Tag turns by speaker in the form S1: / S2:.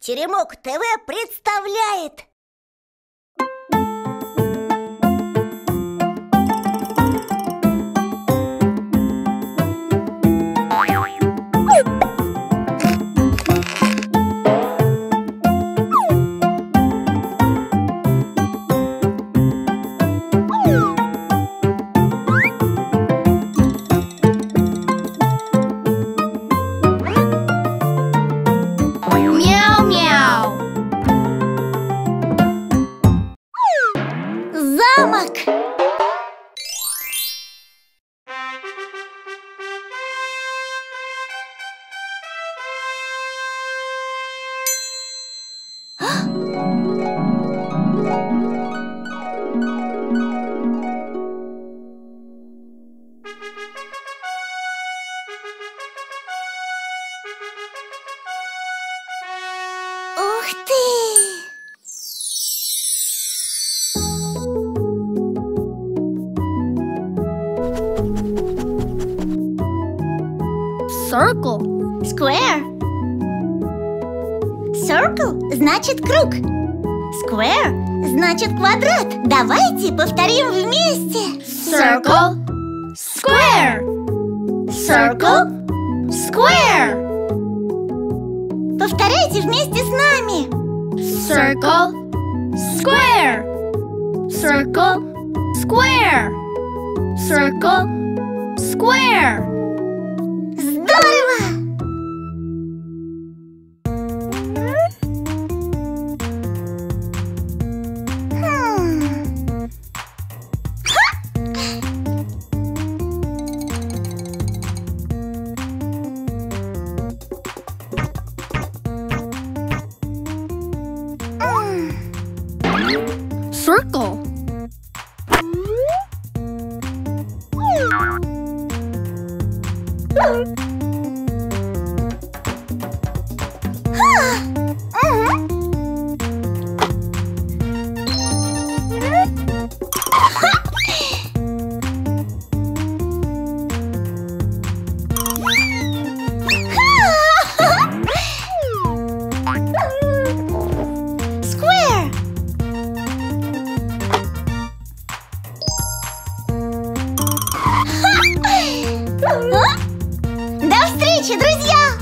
S1: Теремок ТВ представляет. Замок. Ух ты!
S2: Circle.
S1: Square. Circle значит круг. Square значит квадрат. Давайте повторим вместе.
S2: Circle. Square.
S1: Circle.
S2: Square.
S1: Повторяйте вместе с нами.
S2: Circle. Square. Circle. Square. Circle. Square.
S1: Здорово!
S2: Circle.
S1: Square. До встречи, друзья!